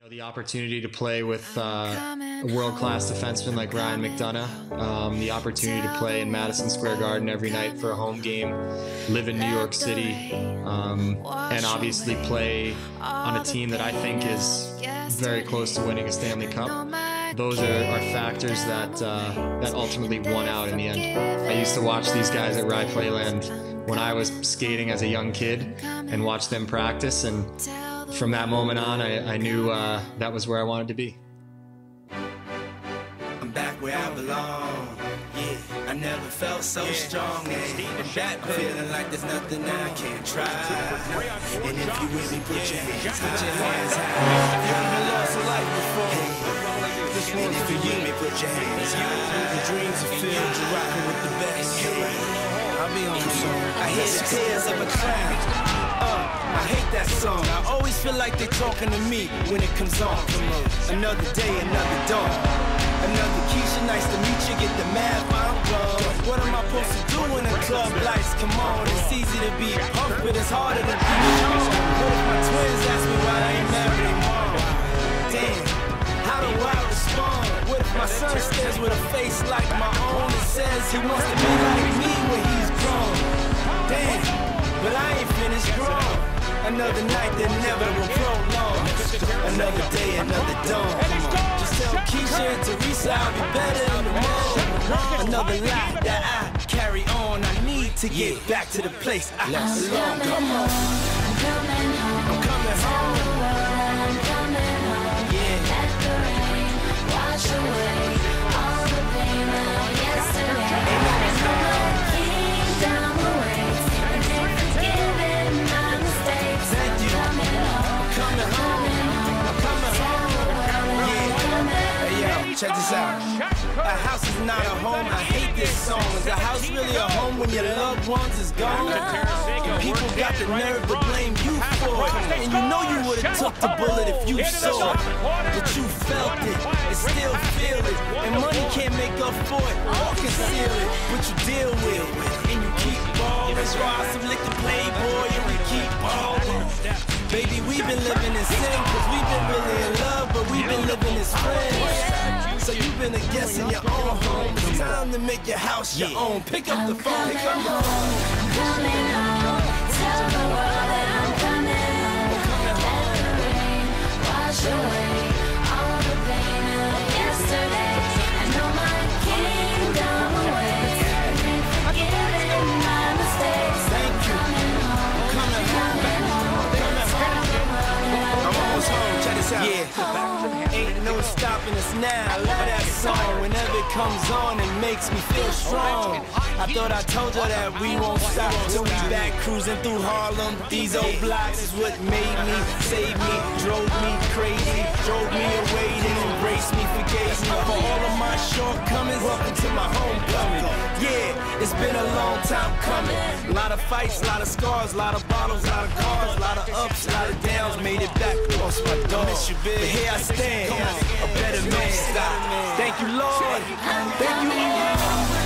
The opportunity to play with a world-class defenseman like Ryan McDonagh, the opportunity to play in Madison Square Garden every night for a home game, live in New York City, and obviously play on a team that I think is very close to winning a Stanley Cup. Those are factors that ultimately won out in the end. I used to watch these guys at Rye Playland when I was skating as a young kid and watch them practice, and from that moment on, I knew that was where I wanted to be. I'm back where I belong. Yeah, I never felt so strong. I'm back feeling like there's nothing I can't try. And if you with me, put your hands high. You haven't lost a life before. And if you with me, put your hands high. The dreams are filled, you're rocking with the best. I'll be on the song. I hear the tears of a clown. I hate that song. I always feel like they're talking to me when it comes on. Another day, another dawn. Another Keisha, nice to meet you. Get the math, I'm gone. What am I supposed to do when the club lights come on? It's easy to be punk, but it's harder to be strong. What if my twins ask me why I ain't married their mom? Damn, how do I respond? What if my son stares with a face like my own and says he wants to be like me when he's grown? Damn, but I ain't finished grown. Another night that never will prolong. Another day, another dawn. Just tell Keisha and Teresa I'll be better in the morning. Another life that I carry on. I need to get back to the place I belong. Come on. I'm coming home. I'm coming home. I'm coming home. Yeah. Let the rain wash away all the pain of yesterday. Check this out. A house is not a home. I hate this song. Is a house really a home when your loved ones is gone? And people got the nerve to blame you for it. And you know you would've took the bullet if you saw it. But you felt it and still feel it. And money can't make up for it or conceal it. But you deal with it and you keep balling. Try some lick the playboy and we keep balling. Baby, we've been living in sin, cause we've been really in love, but we've been living as friends. So you've been a guest in your own home. It's time to make your house your own. Pick up the phone, pick up the phone. I'm coming home. Tell the world that I'm coming home. Let the rain wash away all the pain of yesterday. I know my kingdom awaits. I've been forgiven my mistakes. Thank you. I'm coming home. Yeah, ain't no stopping us now. I love that song. Whenever it comes on, it makes me feel strong. I thought I told you that we won't stop till we back cruising through Harlem. These old blocks is what made me, saved me, drove me crazy, drove me away, then embraced me, forgave me for all of my shortcomings. Welcome to my homecoming. Yeah, it's been a long time coming. A lot of fights, a lot of scars, a lot of bottles, a lot of cars, a lot of ups, a lot of downs. Made it back, lost my dog. But here I stand, a better man. Thank you, Lord. Thank you, Lord.